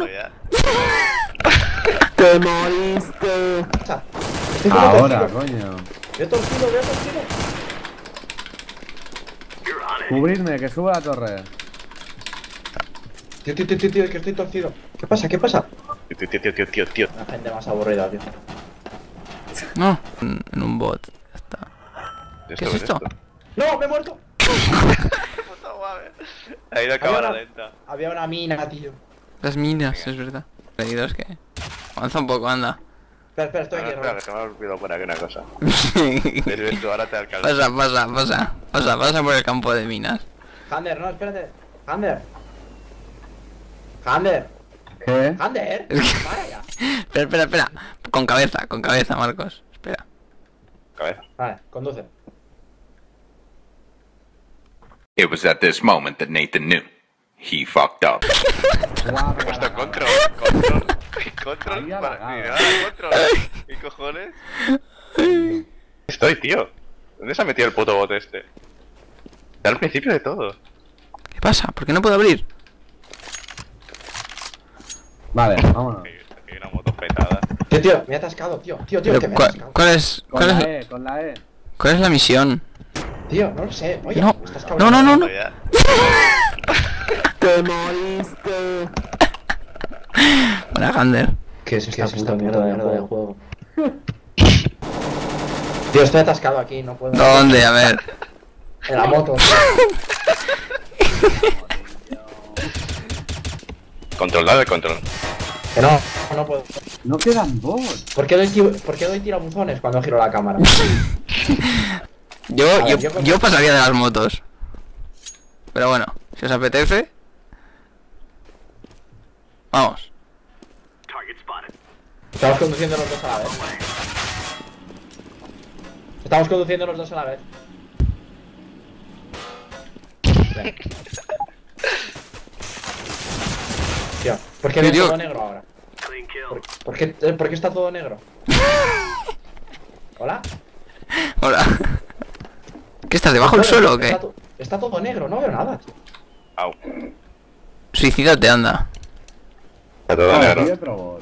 muerto ya. ¡Te moriste! Ahora, coño. Veo torcido, veo torcido. Cubrirme, que suba la torre. Tío, que estoy torcido. ¿Qué pasa? ¿Qué pasa? Tío. La gente más aburrida, tío. No, en un bot. Ya está. ¿Qué es esto? ¡No, me he muerto! Ahí la cámara lenta. Había una mina, tío. Las minas, es verdad. Leídos que. Avanza un poco, anda. Espera, estoy aquí, Espera, Robert. que se me ha olvidado por aquí una cosa. Ves tú, ahora te alcanza. Pasa por el campo de minas. Hander, no, espérate. Hander. Hander. ¿Qué? Hander. Es que- Para ya. Espera. Con cabeza, Marcos. Espera. Cabeza. Vale, conduce. It was at this moment that Nathan knew. He fucked up. He puesto control. Control. Ahí Para... halagado. Control. ¿Qué cojones? Estoy, tío. ¿Dónde se ha metido el puto bot este? Está al principio de todo. ¿Qué pasa? ¿Por qué no puedo abrir? Vale, vámonos. Hay una moto petada. Tío, me he atascado, tío. Tío, Pero, que me he atascado. ¿Cuál es Con la E. cuál es la misión? Tío, no lo sé. Oye, No, me estás cabrón. no. Ya. ¡Te moriste! Buena, Hander. ¿Qué es esta puta mierda de juego? Tío, estoy atascado aquí, no puedo. ¿Dónde? A ver. En la moto. Control, dale control. Que no puedo. No quedan bots. ¿Por qué doy tirabuzones cuando giro la cámara? Yo pasaría de las motos. Pero bueno, si os apetece. Vamos. Estamos conduciendo los dos a la vez. Estamos conduciendo los dos a la vez. Ven. Tío, ¿por qué Sí, ves tío. todo negro ahora? ¿Por qué está todo negro? ¿Hola? Hola. ¿Qué estás debajo del suelo o qué? Está todo negro, no veo nada, tío. Au. Suicídate, anda. Está todo Y negro. otro bot.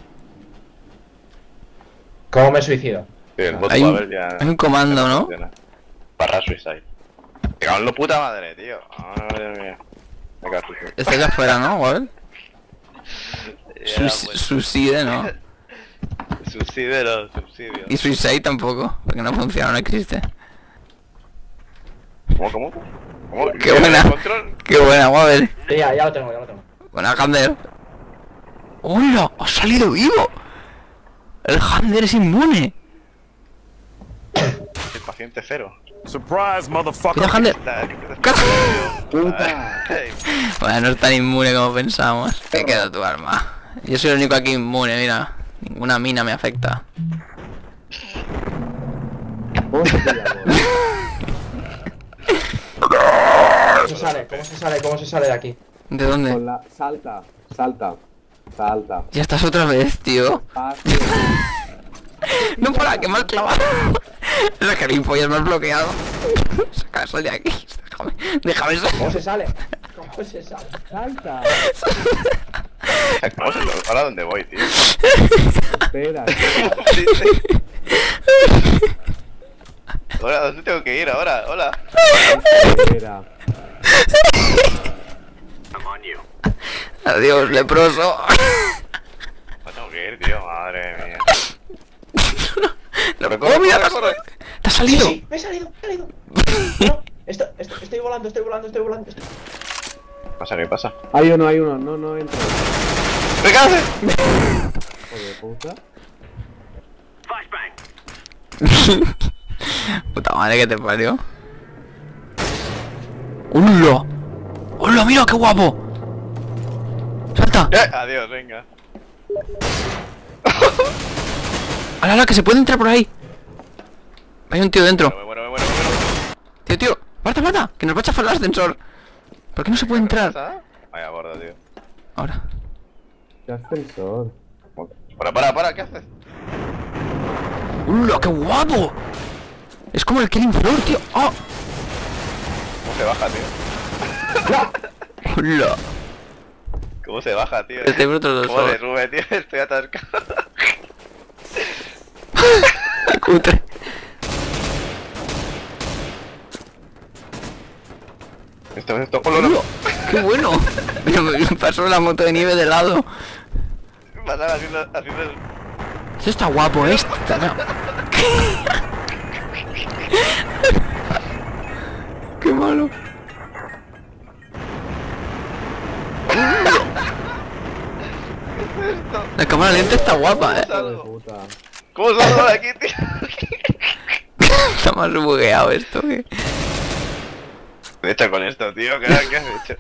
¿Cómo me suicido? Sí, el bot Hay va a un- ver ya. hay un comando, ¿no? funciona. Barra suicide. Me cago en la puta madre, tío. Madre mía. Me cago en suicide. Estáis afuera, ¿no, Wabel? Ya, pues, Suicide, ¿no? Subsidio, subsidio. Y Suicide tampoco, porque no funciona, no existe. ¿Cómo? Qué buena. ¿Control? Qué buena, Wabel. Sí, ya lo tengo. Buena, Hander. ¡Hola! ¡Ha salido vivo! El Hander es inmune. El paciente cero. Surprise, motherfucker. Mira, Hander. Puta. Bueno, no es tan inmune como pensamos. Te queda tu arma. Yo soy el único aquí inmune, mira. Ninguna mina me afecta. ¿Cómo se pilla el bot? ¿Cómo se sale de aquí? ¿De dónde? Con la... Salta. Ya estás otra vez, tío. Fácil. No, para, que me has clavado. Esa gilipollas me has bloqueado. Sal de aquí. Déjame salir. ¿Cómo se sale? Salta. ¿Ahora dónde voy, tío? Espera. Ahora, ¿dónde tengo que ir ahora? Hola. Espera. Adiós, leproso. No tengo que ir, tío. Madre mía. No, Corre, ¡oh, mira! corre. ¡Te ha salido! Sí, me he salido. No, estoy volando. ¿Qué pasa? Hay uno. No entra. ¡Me cago! Joder, de puta. Puta madre que te parió. ¡Hola! ¡Hola, mira qué guapo! ¡Salta! Adiós, venga. ¡Hala, que se puede entrar por ahí! Hay un tío dentro. Me muero. Tío, ¡Marta! Que nos va a chafar el ascensor. ¿Por qué no se puede entrar? ¿Pasa? Vaya gorda, tío. Ahora. ¿Qué ascensor? Para, ¿qué haces? ¡Hola, qué guapo! Es como el Killing Floor, tío. ¡Oh! ¿Cómo se baja, tío? ¡Hola! ¿Cómo se baja, tío? Estoy por otros dos ¿Cómo se solos. sube, tío? Estoy atascado. Cutre. Esto con lo ¡Hola! ¡Qué bueno! Me pasó la moto de nieve de lado. pasaba haciendo Esto está guapo, esta. No. ¡Qué malo! La cámara lenta está guapa, Hijo de puta. ¿Cómo salgo de aquí, tío? Está más bugueado esto que... ¿Qué he hecho con esto, tío? ¿Qué has hecho?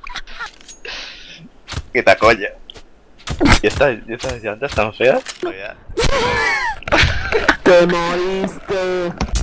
Quita coña. ¿Y estas llantas tan feas? ¡Te moriste!